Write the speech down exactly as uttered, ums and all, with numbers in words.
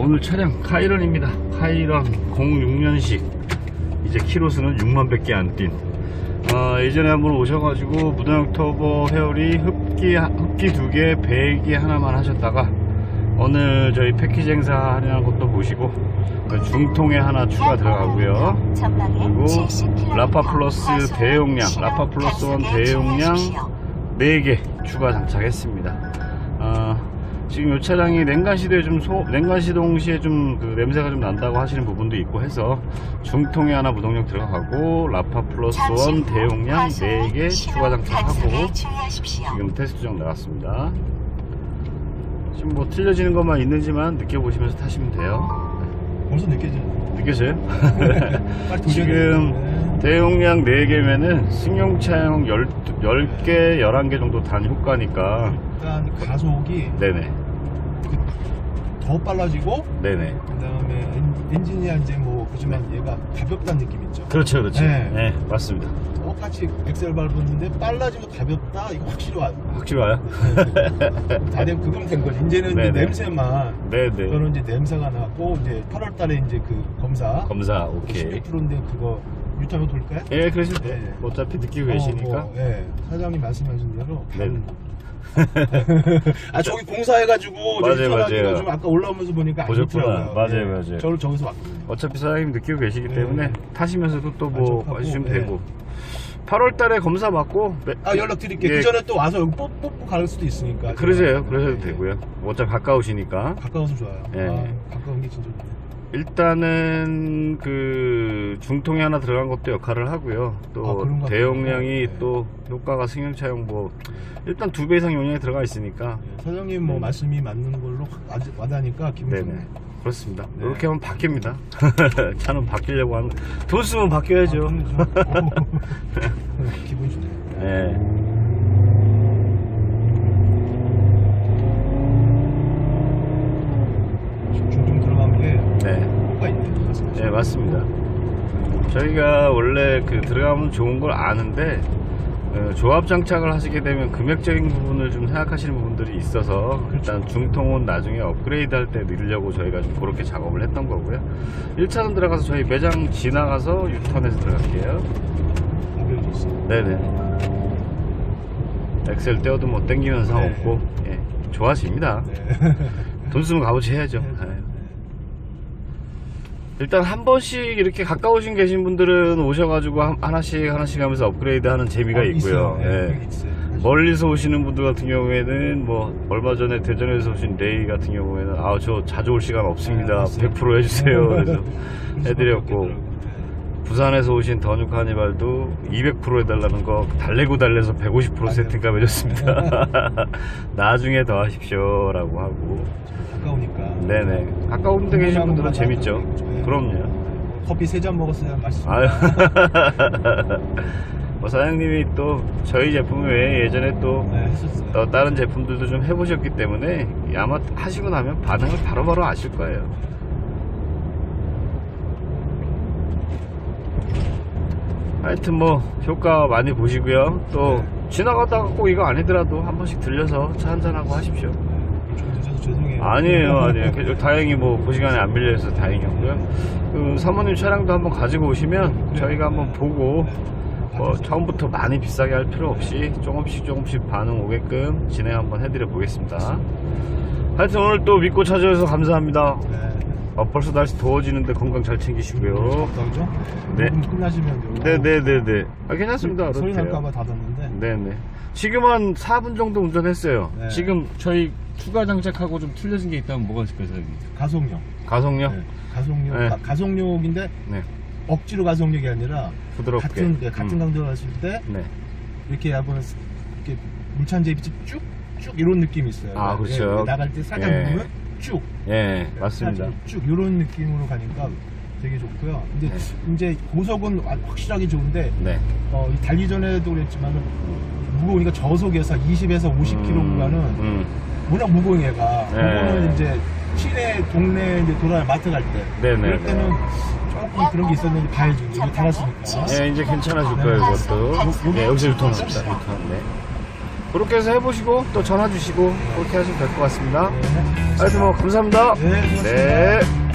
오늘 차량 카이런입니다. 카이런 공육 년식. 이제 키로수는 육만 밖에 안 뛴. 어, 예전에 한번 오셔가지고 무동력 터보 회오리 흡기 흡기 두 개, 배기 하나만 하셨다가 오늘 저희 패키지 행사 할인한 것도 보시고 중통에 하나 추가 들어가고요. 그리고 라파 플러스 대용량, 라파 플러스 원 대용량 네 개 추가 장착했습니다. 어, 지금 이 차량이 냉간 시도에 좀 소, 냉간 시동 시에 좀 그 냄새가 좀 난다고 하시는 부분도 있고 해서 중통에 하나 무동력 들어가고 라파 플러스 원 대용량 네 개 추가 장착하고 지금 테스트 중 나왔습니다. 지금 뭐 틀려지는 것만 있는지만 느껴보시면서 타시면 돼요. 벌써 느껴져요. 느껴져요? 지금 대용량 네 개면은 승용차용 열 개, 열한 개 정도 단 효과니까 일단 가속이 네네 더 빨라지고 네네 그 다음에 엔진이야 이제 뭐 그지만 얘가 가볍다는 느낌 있죠. 그렇죠 그렇죠. 네, 네 맞습니다. 똑같이 엑셀 밟았는데 빨라지고 가볍다 이거 확실히 와요. 확실히 와요? 다 된 그건 된 거지. 이제는 이제 냄새만 네네 저는 이제 냄새가 나고 이제 팔월 달에 이제 그 검사 검사 오케이 십이 퍼센트인데 그거 유턴으로 돌까요? 예 그러실 때 네. 어차피 느끼고 어, 계시니까 뭐, 예 사장님 말씀하신 대로 네. 아 저기 공사해가지고 맞아요 맞아요. 좀 아까 올라오면서 보니까 보셨구나. 맞아요 네. 맞아요. 저를 저기서 왔거든요. 어차피 사장님 느끼고 계시기 네. 때문에 타시면서도 또 뭐 봐주시면 네. 되고 팔월 달에 검사 받고 아 연락 드릴게요. 예. 그 전에 또 와서 여기 뽑, 뽑고 갈 수도 있으니까. 그러세요. 그러셔도 네. 되고요. 어차피 가까우시니까. 가까워서 좋아요. 네. 아, 가까운 게 진짜 좋아요. 일단은 그 중통이 하나 들어간 것도 역할을 하고요. 또 아, 대용량이 네. 또 효과가 승용차용 뭐 일단 두 배 이상 용량이 들어가 있으니까 네. 사장님 뭐 네. 말씀이 맞는 걸로 와닿으니까 기분 네네. 좋네요. 그렇습니다. 네. 이렇게 하면 바뀝니다. 차는 바뀌려고 하는 돈 쓰면 바뀌어야죠. 아, 기분 좋네요. 네. 중중 들어간 게 네. 효과 있네요. 네 맞습니다. 저희가 원래 그 들어가면 좋은 걸 아는데 어, 조합 장착을 하시게 되면 금액적인 부분을 좀 생각하시는 부분들이 있어서 그렇죠. 일단 중통은 나중에 업그레이드 할 때 넣으려고 저희가 좀 그렇게 작업을 했던 거고요. 일 차선 들어가서 저희 매장 지나가서 유턴해서 들어갈게요. 네네. 엑셀 떼어도 뭐 땡기면 상관없고 네. 예, 좋아하십니다. 네. 돈 쓰면 값어치 해야죠. 네. 일단 한 번씩 이렇게 가까우신 계신 분들은 오셔가지고 하나씩 하나씩 하면서 업그레이드 하는 재미가 어, 있고요. 네, 예. 멀리서 오시는 분들 같은 경우에는 뭐 얼마 전에 대전에서 오신 레이 같은 경우에는 아 저 자주 올 시간 없습니다. 네, 백 퍼센트 해주세요. 그래서 해드렸고 부산에서 오신 더뉴 카니발도 이백 퍼센트 해달라는 거 달래고 달래서 백오십 퍼센트 세팅값 해줬습니다. 나중에 더 하십시오 라고 하고 가까우니까 네네 가까운 데 계신 분들은 재밌죠. 네. 그럼요. 커피 세 잔 먹었어야 맛있습니다. 아유. 뭐 사장님이 또 저희 제품 외에 예전에 또, 네, 또 다른 제품들도 좀 해보셨기 때문에 아마 하시고 나면 반응을 바로바로 바로 아실 거예요. 하여튼 뭐 효과 많이 보시고요. 또 네. 지나가다가 꼭 이거 아니더라도 한 번씩 들려서 차 한잔하고 하십시오. 좀 늦어서 죄송해요. 아니에요 아니에요. 다행히 뭐 그 시간에 안 밀려서 다행이었고요. 그 사모님 차량도 한번 가지고 오시면 네. 저희가 한번 보고 네. 뭐 처음부터 많이 비싸게 할 필요 없이 조금씩 조금씩 반응 오게끔 진행 한번 해드려 보겠습니다. 하여튼 오늘 또 믿고 찾아주셔서 감사합니다. 네. 어, 벌써 날씨 더워지는데 건강 잘 챙기시고요. 그렇죠? 네. 끝나시면 네네네네. 아, 괜찮습니다. 소리 날까봐 닫았는데. 네네. 지금 한 사 분 정도 운전했어요. 네. 지금 저희 추가 장착하고 좀 틀려진 게 있다면 뭐가 있을까요, 사장님? 가속력. 가속력? 네. 가속력. 네. 가, 가속력인데 네. 억지로 가속력이 아니라 부드럽게 같은 네, 같은 음. 강도를 했을 때 네. 이렇게 한번 이렇게 물찬제비 쭉 쭉 이런 느낌이 있어요. 아 그렇죠. 네, 나갈 때 살짝 예. 누르면 쭉. 예, 맞습니다. 쭉 이런 느낌으로 가니까 되게 좋고요. 근데 네. 이제 고속은 확실하게 좋은데 네. 어, 달리 전에도 그랬지만은 무거우니까 저속에서 이십에서 오십 킬로미터 구간은 음. 워낙 무거운 얘가. 네. 그거는 이제 시내 동네 이제 돌아 마트 갈 때. 네네. 그럴 때는 조금 그런 게 있었는데 봐야죠. 이거 달았으니까. 예, 이제 괜찮아질 거예요, 이것도. 예, 여기서 유턴합니다. 유턴. 네. 그렇게 해서 해보시고 또 전화 주시고 그렇게 하시면 될 것 같습니다. 네. 하여튼 뭐 감사합니다. 네, 고맙습니다. 네.